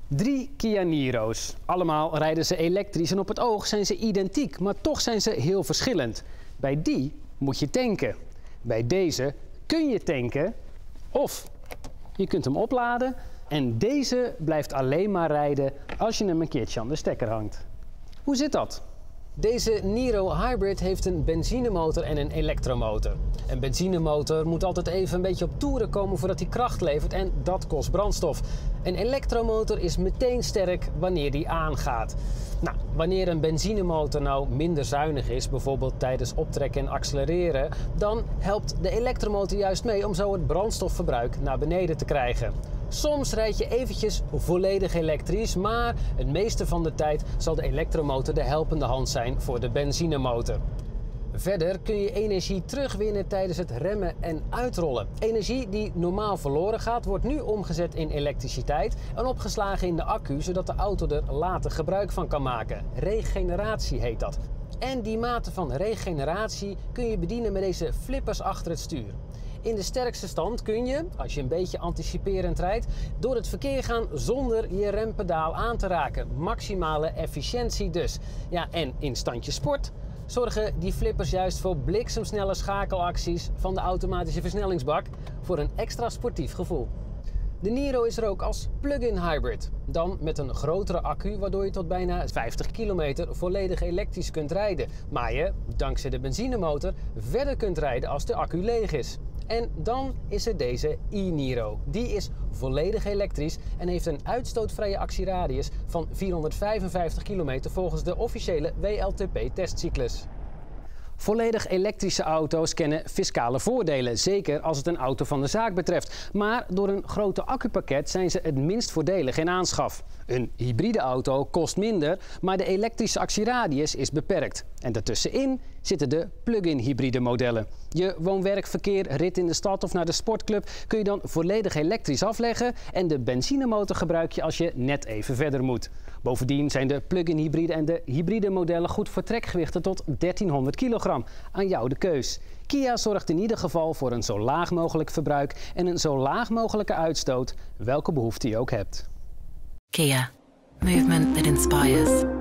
3 Kia Niro's. Allemaal rijden ze elektrisch en op het oog zijn ze identiek, maar toch zijn ze heel verschillend. Bij die moet je tanken. Bij deze kun je tanken of je kunt hem opladen. En deze blijft alleen maar rijden als je hem een keertje aan de stekker hangt. Hoe zit dat? Deze Niro Hybrid heeft een benzinemotor en een elektromotor. Een benzinemotor moet altijd even een beetje op toeren komen voordat hij kracht levert en dat kost brandstof. Een elektromotor is meteen sterk wanneer die aangaat. Nou, wanneer een benzinemotor nou minder zuinig is, bijvoorbeeld tijdens optrekken en accelereren, dan helpt de elektromotor juist mee om zo het brandstofverbruik naar beneden te krijgen. Soms rijd je eventjes volledig elektrisch, maar het meeste van de tijd zal de elektromotor de helpende hand zijn voor de benzinemotor. Verder kun je energie terugwinnen tijdens het remmen en uitrollen. Energie die normaal verloren gaat, wordt nu omgezet in elektriciteit en opgeslagen in de accu, zodat de auto er later gebruik van kan maken. Regeneratie heet dat. En die mate van regeneratie kun je bedienen met deze flippers achter het stuur. In de sterkste stand kun je, als je een beetje anticiperend rijdt, door het verkeer gaan zonder je rempedaal aan te raken. Maximale efficiëntie dus. Ja, en in standje sport zorgen die flippers juist voor bliksemsnelle schakelacties van de automatische versnellingsbak voor een extra sportief gevoel. De Niro is er ook als plug-in hybrid. Dan met een grotere accu, waardoor je tot bijna 50 kilometer volledig elektrisch kunt rijden. Maar je, dankzij de benzinemotor, verder kunt rijden als de accu leeg is. En dan is er deze e-Niro. Die is volledig elektrisch en heeft een uitstootvrije actieradius van 455 kilometer volgens de officiële WLTP-testcyclus. Volledig elektrische auto's kennen fiscale voordelen, zeker als het een auto van de zaak betreft. Maar door een grote accupakket zijn ze het minst voordelig in aanschaf. Een hybride auto kost minder, maar de elektrische actieradius is beperkt. En daartussenin zitten de plug-in hybride modellen. Je woon-werkverkeer, rit in de stad of naar de sportclub kun je dan volledig elektrisch afleggen en de benzinemotor gebruik je als je net even verder moet. Bovendien zijn de plug-in hybride en de hybride modellen goed voor trekgewichten tot 1300 kilogram. Aan jou de keus. Kia zorgt in ieder geval voor een zo laag mogelijk verbruik en een zo laag mogelijke uitstoot, welke behoefte je ook hebt. Kia. Movement that inspires.